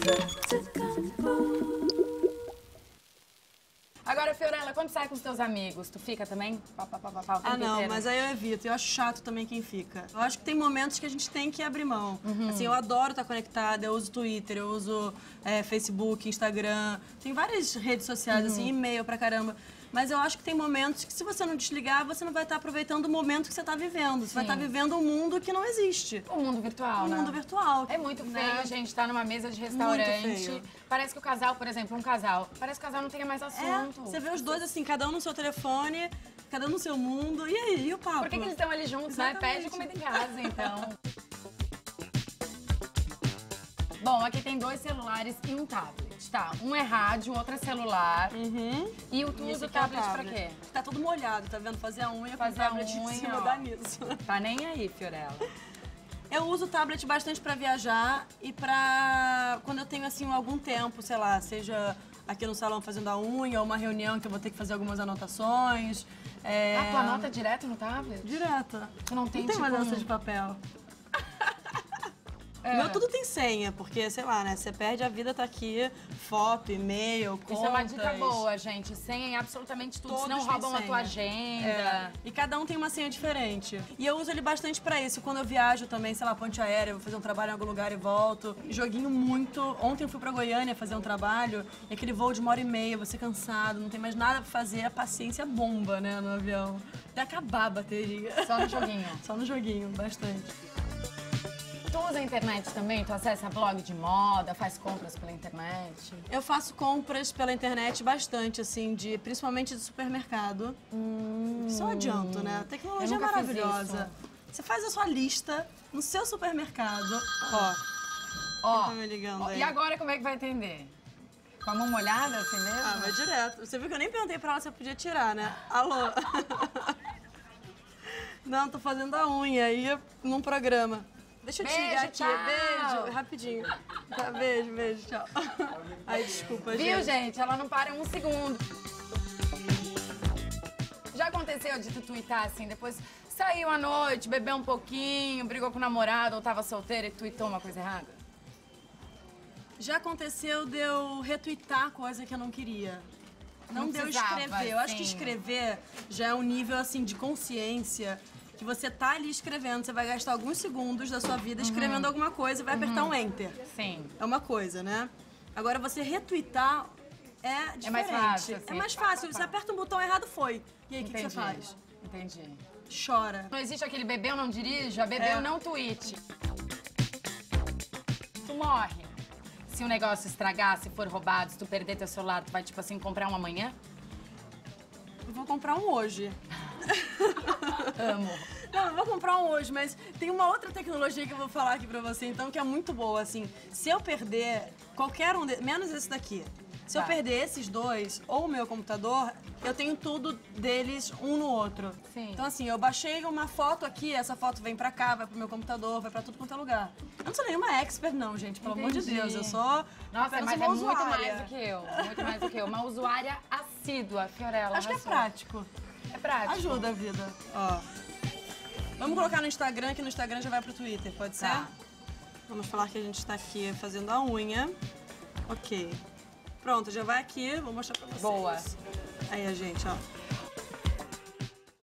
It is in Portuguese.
Agora, Fiorella, quando sai com os teus amigos, tu fica também? Ah, não, mas aí eu evito. Eu acho chato também quem fica. Eu acho que tem momentos que a gente tem que abrir mão. Assim, eu adoro estar conectada, eu uso Twitter, eu uso Facebook, Instagram. Tem várias redes sociais, assim, e-mail pra caramba. Mas eu acho que tem momentos que se você não desligar, você não vai estar aproveitando o momento que você está vivendo. Você vai estar vivendo um mundo que não existe. O mundo virtual, né? O mundo virtual. É muito feio, né? a gente estar numa mesa de restaurante. Muito feio. Parece que o casal, por exemplo, um casal, parece que o casal não tem mais assunto. Você vê os dois assim, cada um no seu telefone, cada um no seu mundo. E aí, e o papo? Por que eles estão ali juntos, Exatamente. né? Pede comida em casa, então. Bom, aqui tem 2 celulares e um tablet, tá? Um é rádio, o outro é celular. E tu usa o tablet pra quê? Tá todo molhado, tá vendo? Fazer a unha Fazer com o tablet a unha, em cima ó. dá nisso. Tá nem aí, Fiorella. Eu uso o tablet bastante pra viajar e pra quando eu tenho, assim, algum tempo, sei lá, seja aqui no salão fazendo a unha ou uma reunião que eu vou ter que fazer algumas anotações. Tu anota direto no tablet? Direto. Tu não tem, Não tem tipo, mais lança de papel. O meu tudo tem senha, porque, sei lá, né? Você perde a vida, tá aqui, foto, e-mail, contas. Isso é uma dica boa, gente. Senha em absolutamente tudo, Todos senão têm roubam a senha. tua agenda. É. E cada um tem uma senha diferente. E eu uso ele bastante pra isso. Quando eu viajo também, sei lá, ponte aérea, vou fazer um trabalho em algum lugar e volto. Joguinho muito. Ontem eu fui pra Goiânia fazer um trabalho, e aquele voo de 1h30, você cansado, não tem mais nada pra fazer, a paciência bomba, né, no avião. Até acabar a bateria. Só no joguinho. Só no joguinho, bastante. Tu usa a internet também? Tu acessa blog de moda, faz compras pela internet? Eu faço compras pela internet bastante, assim, principalmente de supermercado. Isso eu adianto, né? A tecnologia é nunca fiz maravilhosa. Você faz a sua lista no seu supermercado. Ó, tá me ligando aí. E agora como é que vai atender? Com a mão molhada assim mesmo? Ah, vai direto. Você viu que eu nem perguntei pra ela se eu podia tirar, né? Alô? Não, tô fazendo a unha aí num programa. Deixa eu te ligar aqui. Tchau. Beijo, rapidinho. Tá, beijo, tchau. Ai, desculpa, gente. Viu, gente? Ela não para 1 segundo. Já aconteceu de tu tweetar assim, depois saiu à noite, bebeu um pouquinho, brigou com o namorado ou tava solteira e tweetou uma coisa errada? Já aconteceu de eu retweetar coisa que eu não queria. Não deu precisava, escrever. Eu acho que assim. escrever já é um nível, assim, de consciência que você tá ali escrevendo, você vai gastar alguns segundos da sua vida escrevendo alguma coisa e vai apertar um enter. Sim. É uma coisa, né? Agora, você retweetar é diferente. É mais fácil, assim. É mais fácil. Você aperta um botão errado, foi. E aí, o que você faz? Entendi. Chora. Não existe aquele bebeu não dirija, bebeu não tweet. Tu morre. Se um negócio estragar, se for roubado, se tu perder teu celular, tu vai, tipo assim, comprar um amanhã? Eu vou comprar um hoje. Amo. Não, eu vou comprar um hoje, mas tem uma outra tecnologia que eu vou falar aqui pra você, então, que é muito boa, assim. Se eu perder qualquer um, menos esse daqui, se eu perder esses dois, ou o meu computador, eu tenho tudo deles um no outro. Sim. Então, assim, eu baixei uma foto aqui, essa foto vem pra cá, vai pro meu computador, vai pra tudo quanto é lugar. Eu não sou nenhuma expert, não, gente, pelo amor de Deus. Eu sou Nossa, apenas mas uma é muito usuária. mais do que eu. Muito mais do que eu. Uma usuária assídua, Fiorella. Acho que é arrasou. prático. É prático. Ajuda a vida. Ó. Vamos colocar no Instagram, que no Instagram já vai pro Twitter, pode ser? Tá. Vamos falar que a gente tá aqui fazendo a unha. Ok. Pronto, já vai aqui, vou mostrar pra vocês. Boa. Aí a gente, ó.